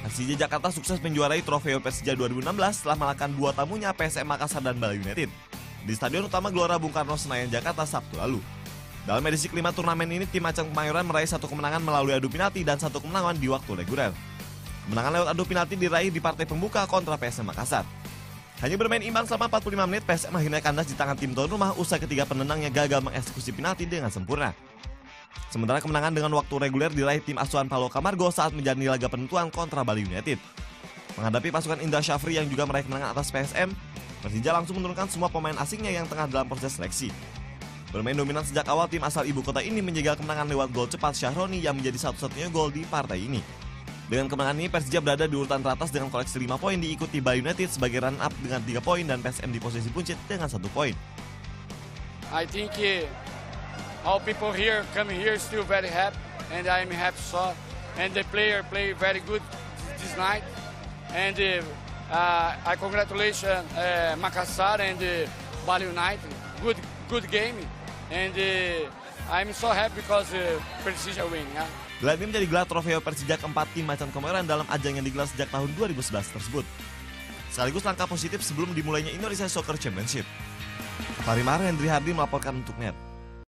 Persija Jakarta sukses menjuarai Trofeo Persija 2016 setelah mengalahkan dua tamunya PSM Makassar dan Bali United di Stadion Utama Gelora Bung Karno, Senayan, Jakarta Sabtu lalu. Dalam edisi kelima turnamen ini, tim Macan Kemayoran meraih satu kemenangan melalui adu penalti dan satu kemenangan di waktu reguler. Kemenangan lewat adu penalti diraih di partai pembuka kontra PSM Makassar. Hanya bermain imbang selama 45 menit, PSM akhirnya kandas di tangan tim tuan rumah usai ketiga penendangnya gagal mengeksekusi penalti dengan sempurna. Sementara kemenangan dengan waktu reguler diraih tim asuhan Paulo Camargo saat menjalani laga penentuan kontra Bali United. Menghadapi pasukan Indra Syafri yang juga meraih kemenangan atas PSM, Persija langsung menurunkan semua pemain asingnya yang tengah dalam proses seleksi. Bermain dominan sejak awal, tim asal ibu kota ini menjegal kemenangan lewat gol cepat Syahroni yang menjadi satu-satunya gol di partai ini. Dengan kemenangan ini, Persija berada di urutan teratas dengan koleksi 5 poin, diikuti Bali United sebagai runner-up dengan 3 poin dan PSM di posisi buncit dengan 1 poin. I think all people here coming here still very happy, and I'm happy so. And the player play very good this night, and I congratulate Makassar and Bali United. Good game, and I'm so happy because Persija win. Yeah. Gelar ini menjadi gelar Trofeo Persija keempat tim Macan Kemayoran dalam ajang yang digelar sejak tahun 2011 tersebut. Sekaligus langkah positif sebelum dimulainya Indonesia Soccer Championship. Farimar Hendri Hardi melaporkan untuk NET.